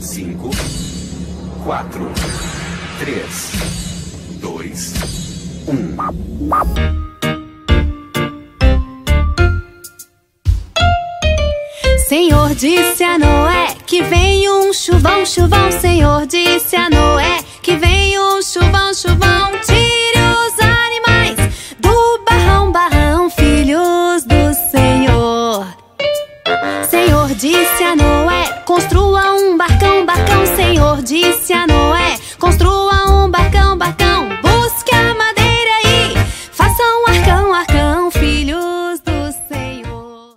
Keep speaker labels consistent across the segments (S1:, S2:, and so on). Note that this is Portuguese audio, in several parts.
S1: 5, 4, 3, 2, 1.
S2: Senhor disse a Noé que vem um chuvão, chuvão. Senhor disse a Noé que vem um chuvão, chuvão. Tire os animais do barrão, barrão, filhos do Senhor. Senhor disse a Noé, construa um barcão, barcão. Senhor disse a Noé, construa um barcão, barcão. Busque a madeira e faça um arcão, arcão, filhos do Senhor.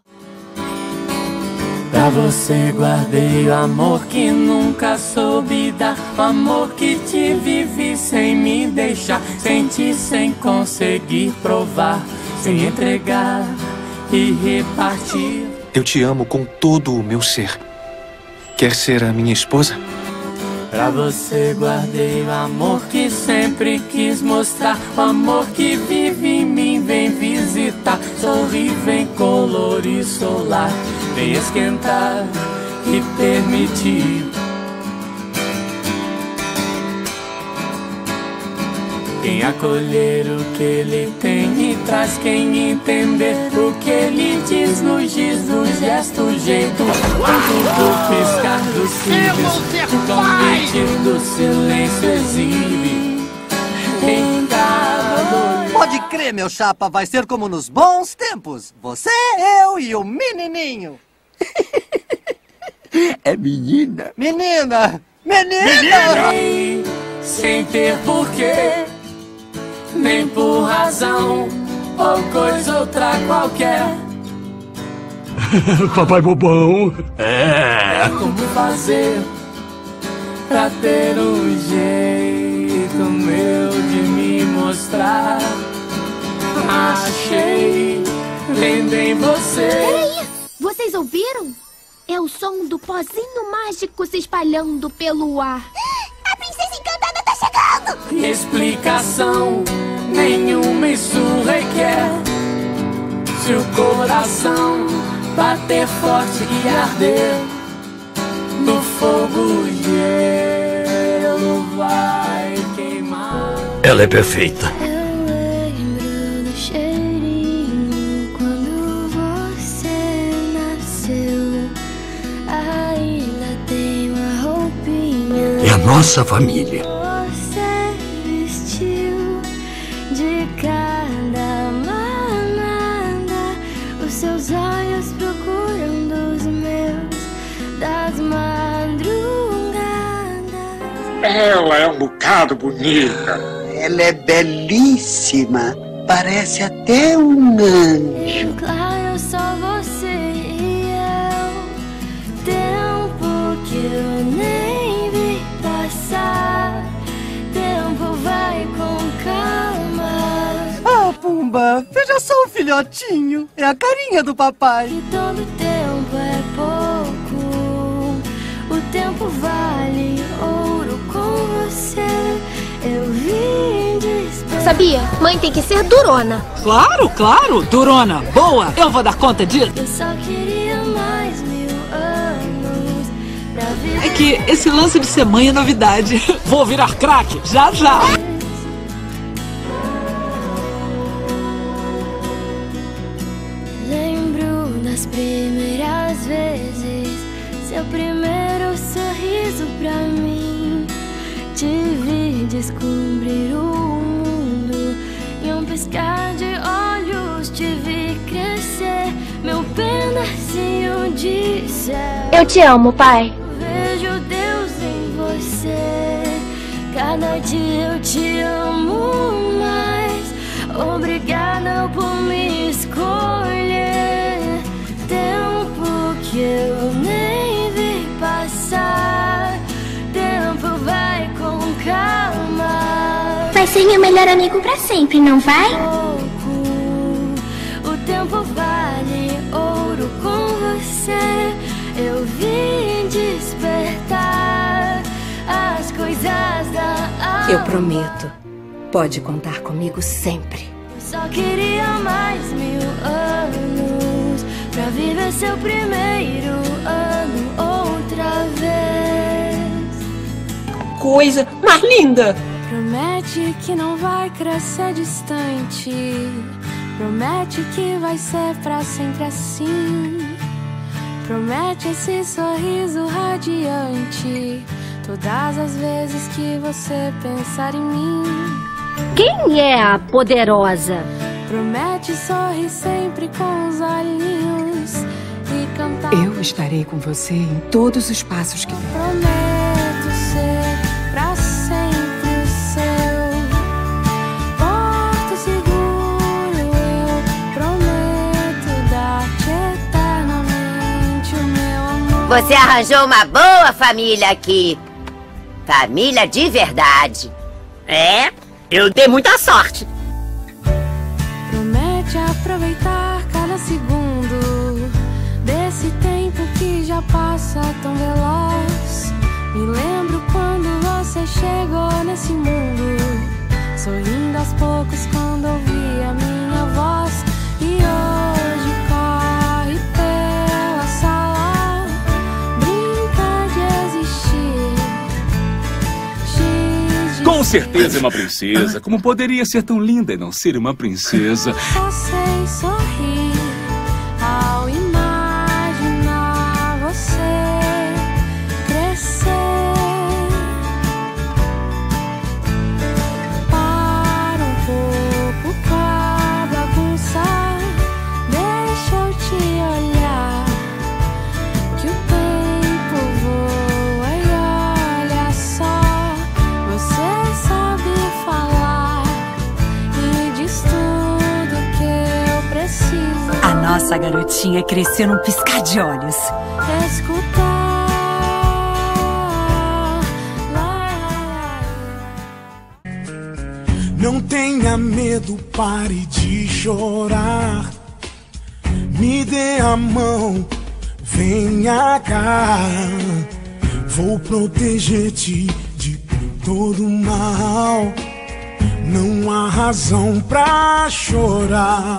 S3: Pra você guardei o amor que nunca soube dar, o amor que te vivi sem me deixar, senti sem conseguir provar, sem entregar e repartir.
S4: Eu te amo com todo o meu ser. Quer ser a minha esposa?
S3: Pra você guardei o amor que sempre quis mostrar, o amor que vive em mim, vem visitar, sorri, vem colorir solar, vem esquentar e permitir. Quem acolher o que ele tem e traz, quem entender o que ele diz, nos gesto, jeito, quanto do piscar dos cílios, o convite do silêncio exibe em cada olhar.
S5: Pode crer, meu chapa, vai ser como nos bons tempos. Você, eu e o menininho.
S6: É menina.
S5: Menina! Menina!
S3: Sem ter porquê, nem por razão ou coisa outra qualquer.
S6: Papai bobão.
S3: É como fazer pra ter um jeito meu de me mostrar. Achei, vendo em você.
S7: Peraí, vocês ouviram? É o som do pozinho mágico se espalhando pelo ar. A princesa encantada tá chegando!
S3: Explicação nenhuma isso requer. Se o coração bater forte e arder, no fogo o gelo vai queimar.
S6: Ela é perfeita.
S8: Eu lembro do cheirinho quando você nasceu. Ainda tem uma roupinha.
S6: É a nossa família.
S8: Você vestiu de cada manada, os seus olhos procurando os meus das madrugadas.
S9: Ela é um bocado bonita.
S10: Ela é belíssima. Parece até um anjo.
S8: Claro, só você e eu. Tempo que eu nem vi passar. Tempo vai com calma.
S5: Ah, Pumba, veja só o filhotinho. É a carinha do papai.
S8: E todo tempo é pouco. O tempo vale ouro com você. Eu vim despertar.
S7: Sabia? Mãe tem que ser durona.
S11: Claro, claro, durona. Boa, eu vou dar conta disso.
S8: Eu só queria mais 1000 anos pra viver.
S11: É que esse lance de ser mãe é novidade. Vou virar craque já já.
S8: Lembro das primeiras vezes, seu primeiro sorriso pra mim. Te vi descobrir o mundo em um piscar de olhos. Te vi crescer, meu pedacinho de céu.
S7: Eu te amo, pai.
S8: Vejo Deus em você. Cada dia eu te amo mais. Obrigada por me escolher. Tempo que eu nem vi passar. Tempo vai com calma.
S7: Vai ser meu melhor amigo pra sempre, não vai?
S8: O tempo vale ouro com você. Eu vim despertar as coisas da alma.
S12: Eu prometo. Pode contar comigo sempre.
S8: Só queria mais 1000 anos pra viver seu primeiro ano outra vez.
S11: coisa mais linda.
S8: Promete que não vai crescer distante. Promete que vai ser pra sempre assim. Promete esse sorriso radiante todas as vezes que você pensar em mim.
S7: Quem é a poderosa?
S8: Promete sorrir sempre com os olhinhos e cantar.
S13: Eu estarei com você em todos os passos que der.
S8: Prometo ser pra sempre o seu porto seguro. Eu prometo dar-te eternamente o meu amor.
S14: Você arranjou uma boa família aqui. Família de verdade.
S11: É, eu dei muita sorte.
S8: Promete aproveitar cada segundo desse tempo que já passa tão veloz. Me lembro quando você chegou nesse mundo, sorrindo aos poucos quando ouvi a minha voz. E hoje corre pela sala, brinca de existir.
S15: Com certeza é uma princesa. Como poderia ser tão linda e não ser uma princesa?
S8: Só sei sorrir ao imaginar você crescer. Para um pouco com a bagunça, deixa eu te olhar, que o tempo voa e olha só. Você sabe falar e diz tudo que eu preciso.
S13: A nossa garotinha cresceu num piscar de olhos.
S8: Escutar.
S16: Não tenha medo, pare de chorar. Me dê a mão, venha cá. Vou proteger-te de todo mal. Não há razão pra chorar.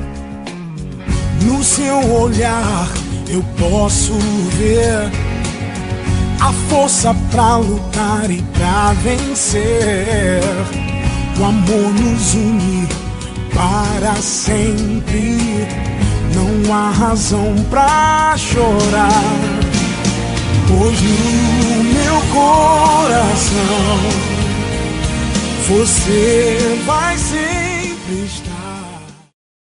S16: No seu olhar eu posso ver a força pra lutar e pra vencer. O amor nos une para sempre. Não há razão pra chorar. Pois no meu coração você vai sempre estar.